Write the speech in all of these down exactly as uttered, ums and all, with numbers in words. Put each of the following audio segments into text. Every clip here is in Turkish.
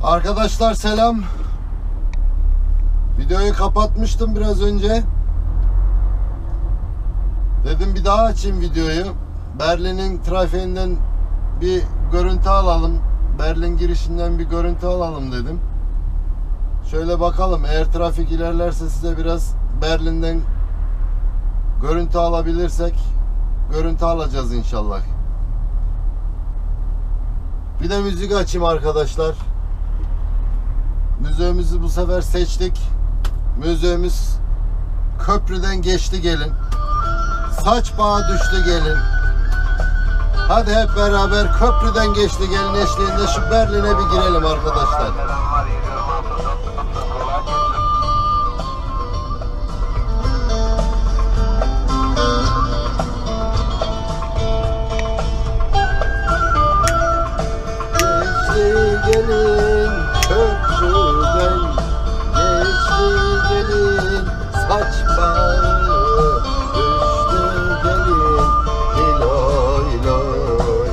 Arkadaşlar selam. Videoyu kapatmıştım biraz önce. Dedim bir daha açayım videoyu. Berlin'in trafiğinden bir görüntü alalım. Berlin girişinden bir görüntü alalım dedim. Şöyle bakalım, eğer trafik ilerlerse size biraz Berlin'den görüntü alabilirsek görüntü alacağız inşallah. Bir de müzik açayım arkadaşlar. Müziğimizi bu sefer seçtik. Müziğimiz Köprüden Geçti Gelin. Saç bağı düştü gelin. Hadi hep beraber Köprüden Geçti Gelin eşliğinde şu Berlin'e bir girelim arkadaşlar. Geçti gelin köprüden, geçti gelin saç bağı düştü gelin, iloy loy.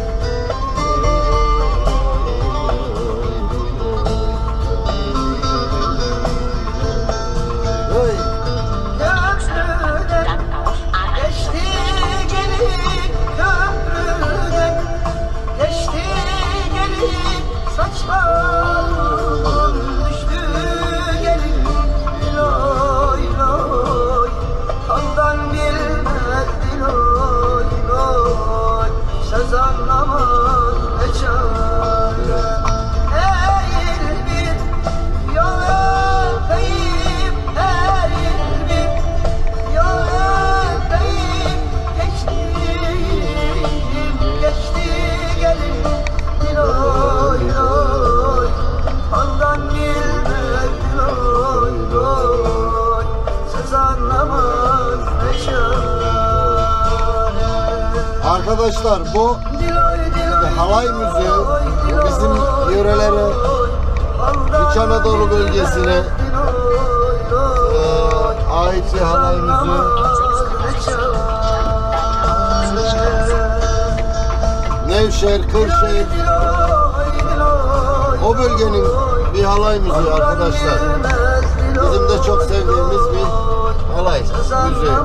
Arkadaşlar bu halay müziği bizim yörelere, İç Anadolu bölgesine e, ait bir halay müziği. Nevşehir, Kırşehir o bölgenin bir halay müziği arkadaşlar. Bizim de çok sevdiğimiz bir halay müziği.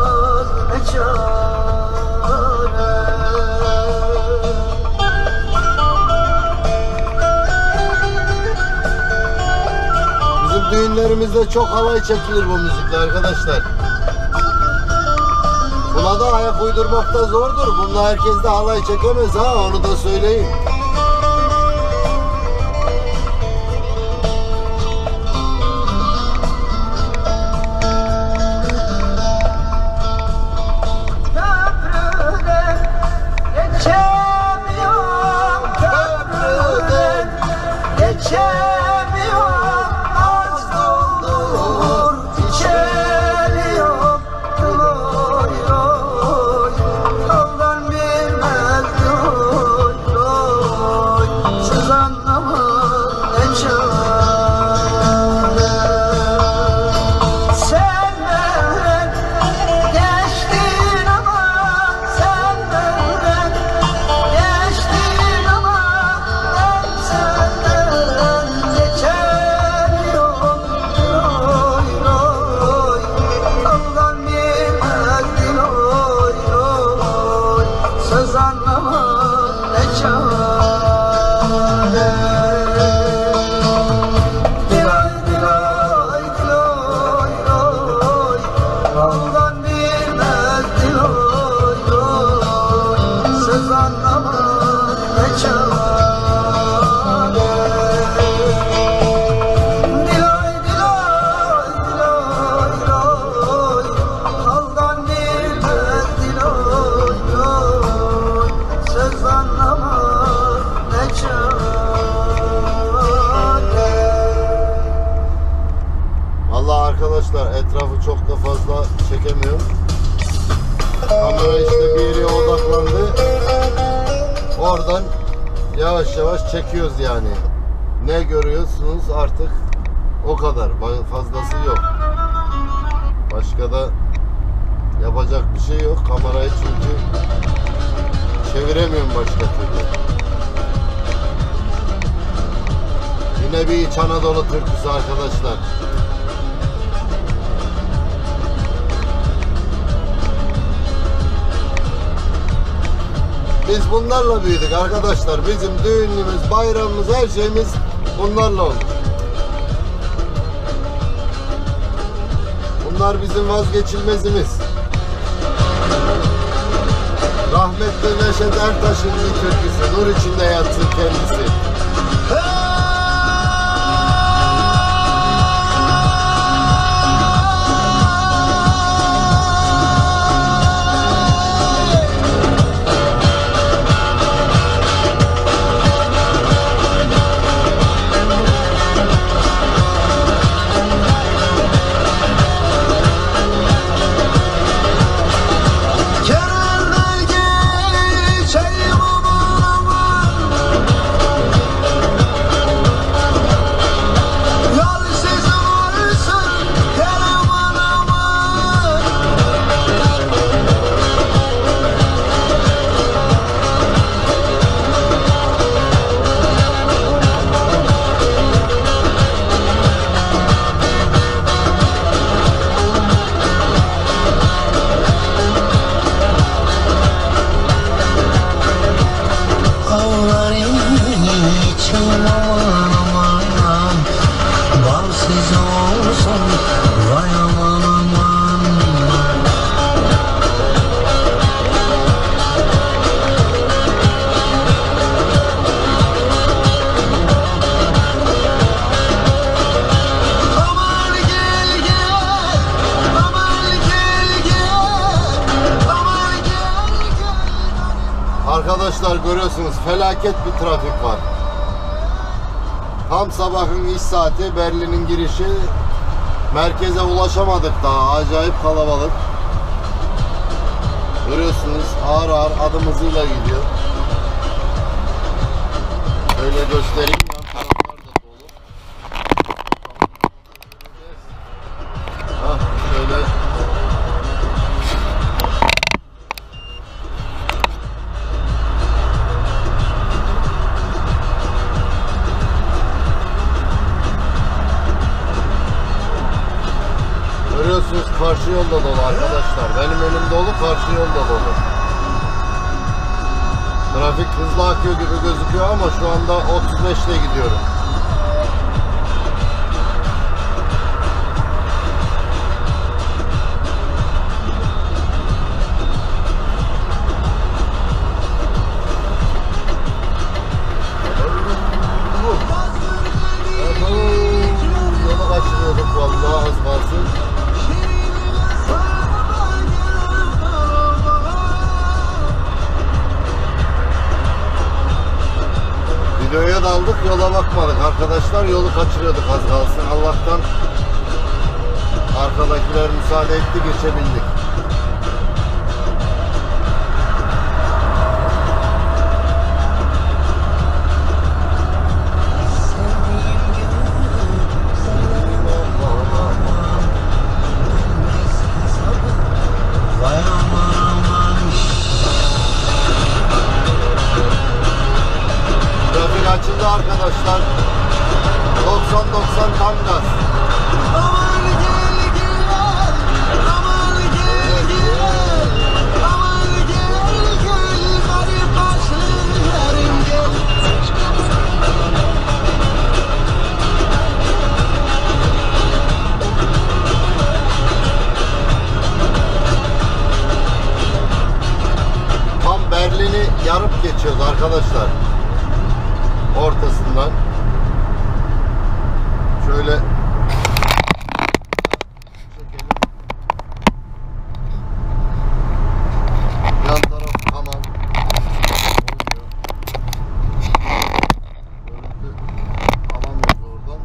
Bizim düğünlerimizde çok halay çekilir bu müzikle arkadaşlar. Buna da ayak uydurmak da zordur. Bunda herkes de halay çekemez ha, onu da söyleyeyim. Arkadaşlar etrafı çok da fazla çekemiyorum. Kamera işte bir yere odaklandı. Oradan yavaş yavaş çekiyoruz yani. Ne görüyorsunuz artık o kadar. Fazlası yok. Başka da yapacak bir şey yok. Kamerayı çünkü çeviremiyorum başka türlü. Yine bir İç Anadolu türküsü arkadaşlar. Biz bunlarla büyüdük arkadaşlar. Bizim düğünümüz, bayramımız, her şeyimiz bunlarla oldu. Bunlar bizim vazgeçilmezimiz. Rahmetli Neşet Ertaş'ın bir türküsü. Nur içinde yatsın kendisi. Arkadaşlar görüyorsunuz felaket bir trafik var. Tam sabahın iş saati, Berlin'in girişi. Merkeze ulaşamadık daha, acayip kalabalık. Görüyorsunuz ağır ağır adım hızıyla gidiyor. Böyle göstereyim, yan taraflar da dolu. Hah, şöyle. Görüyorsunuz karşı yolda dolu arkadaşlar. Benim önüm dolu, karşı yolda dolu. Trafik hızlı akıyor gibi gözüküyor ama şu anda otuz beşle gidiyorum. Yolu kaçırıyorduk vallahi, az kalsın. Videoya daldık, yola bakmadık arkadaşlar, yolu kaçırıyorduk az kalsın. Allah'tan arkadakiler müsaade etti, geçebildik. Trafik açıldı arkadaşlar. doksan doksan tam gaz. Aman gel gel, aman gel gel, aman gel gel, garip başlarım gel. Tam Berlin'i yarıp geçiyoruz arkadaşlar. Ortasından. Şöyle çekelim. Yan taraf tamam. Görüntü alamıyoruz oradan.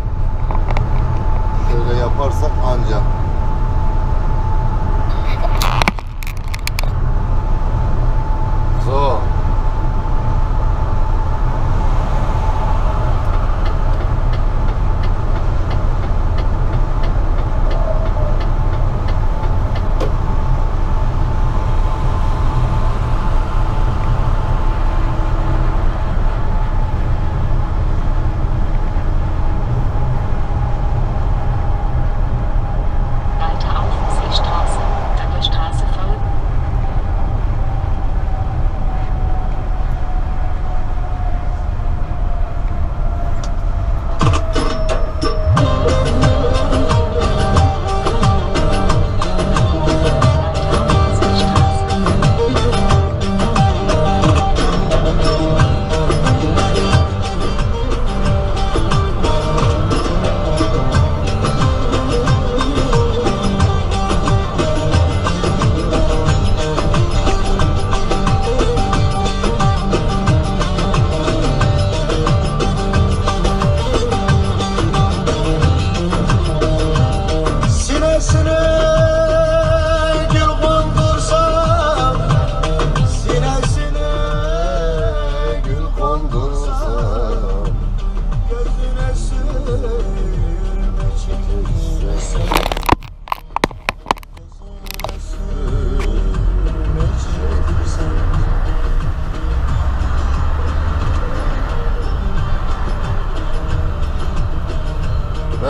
Şöyle yaparsak ancak. So.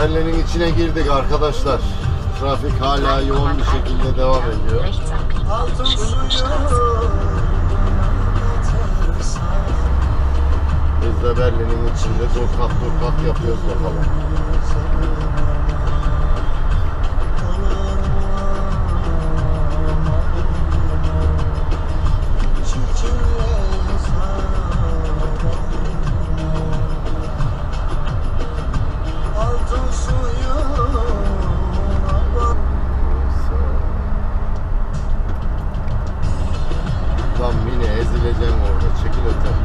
Berlin'in içine girdik arkadaşlar. Trafik hala yoğun bir şekilde devam ediyor. Altın suyu. Biz de Berlin'in içinde durkak durkak yapıyoruz bakalım. Altın suyu. Lan Mine ezileceğim orada. Çekil öte.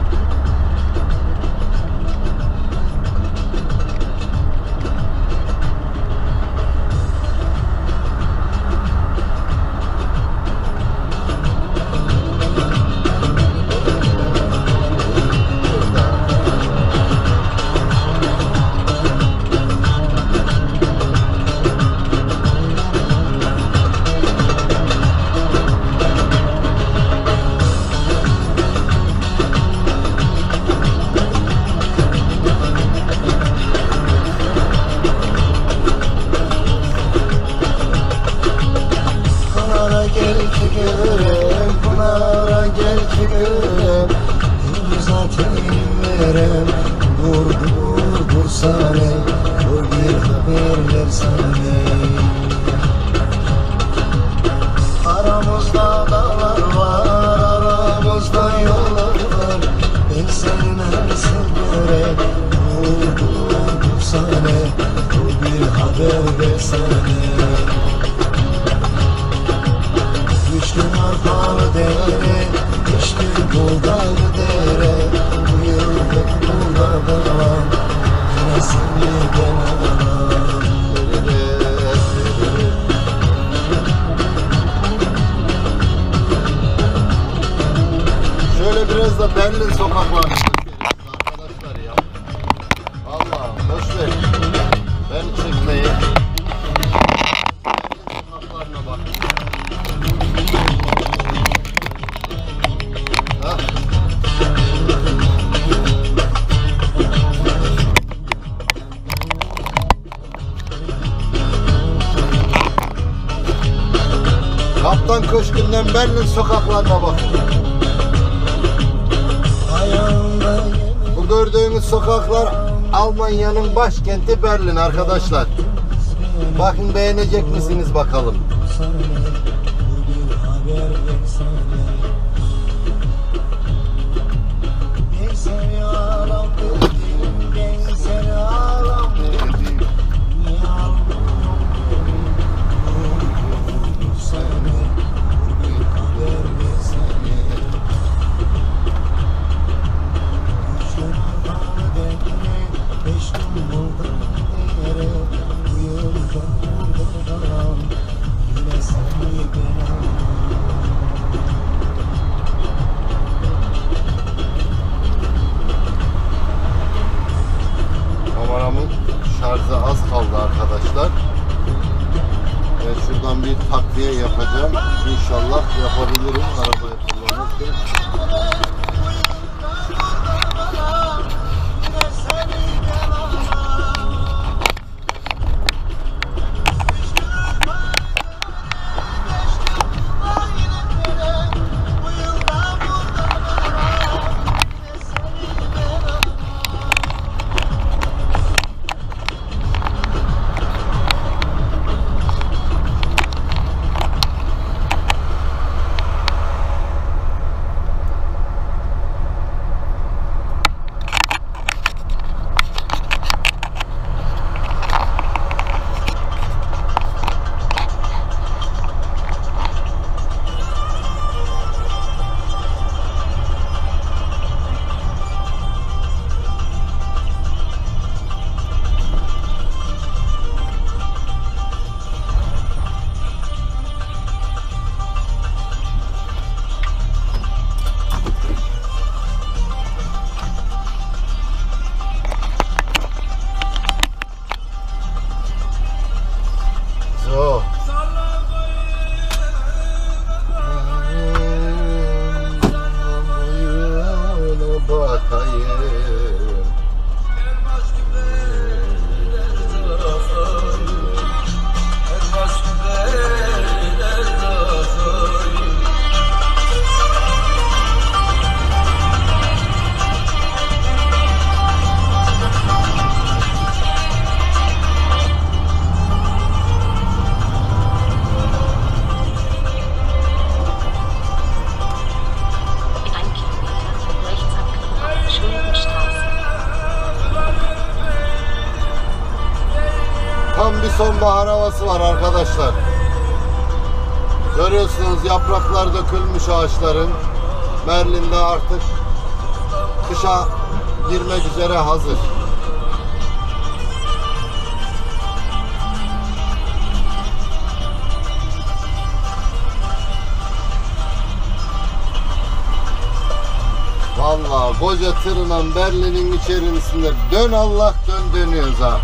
Pınara gel ki görem, Pınara gel ki görem. Zaten verem, dur dur dur sare, dur bir haber versene. Aramızda dağlar var, aramızda yollar var. Ben seni nasıl görem, dur dur dur sare, dur bir haber versene. Düştüm arpalı dere, düştüm buldalı dere. Bu yıl hep burada kalan, yine seni ben alamam. Şöyle biraz da Berlin sokaklarını gösteririz arkadaşlar ya. Allah boş ver. Ben çekmeyi. Berlin sokaklarına bak. Hah. Kaptan Köşkü'nden Berlin sokaklarına bakın. Ayağımda yemin Bu gördüğünüz sokaklar Almanya'nın başkenti Berlin arkadaşlar. Bakın beğenecek misiniz bakalım. sana, dur bir haber versene. Ben seni alam dedim, ben seni alam dedim. Niye almıyorsun beni? Dur sana, dur bir haber versene. Düştüm arpalı dere, düştüm buldalı dere. Bu yıl ben burada kalan, yine seni ben alamam. Kameramın şarjı az kaldı arkadaşlar. Ben şuradan bir takviye yapacağım. İnşallah yapabilirim arabayı kullanırken. bir sonbahar havası var arkadaşlar. Görüyorsunuz yapraklar dökülmüş ağaçların. Berlin'de artık kışa girmek üzere hazır. Vallahi koca tırınan Berlin'in içerisinde dön Allah dön dönüyoruz ha.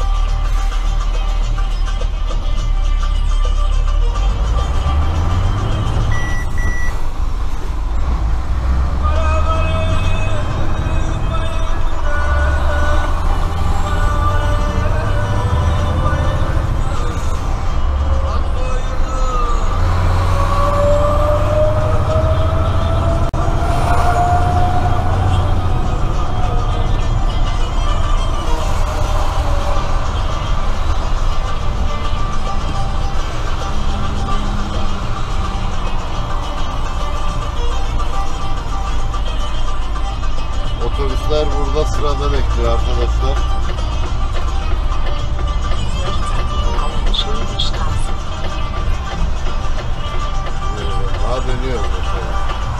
Otobüsler burada sırada bekliyor arkadaşlar. Evet, daha dönüyoruz mesela.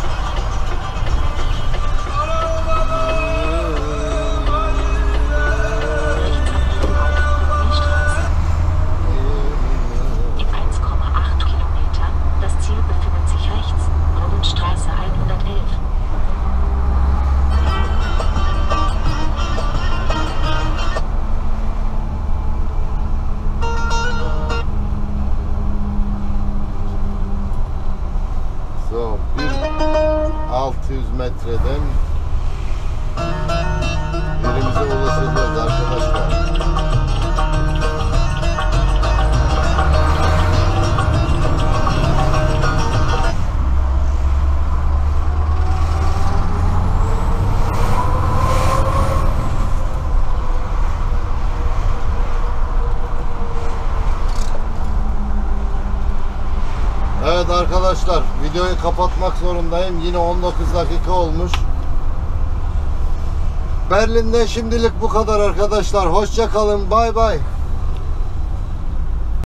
In eins Komma acht Kilometer. Das Ziel befindet sich rechts. Brunnenstraße hundertelf. So, altı yüz metreden yerimize ulaşacağız arkadaşlar. Evet arkadaşlar, videoyu kapatmak zorundayım. Yine on dokuz dakika olmuş. Berlin'de şimdilik bu kadar arkadaşlar. Hoşça kalın. Bay bay.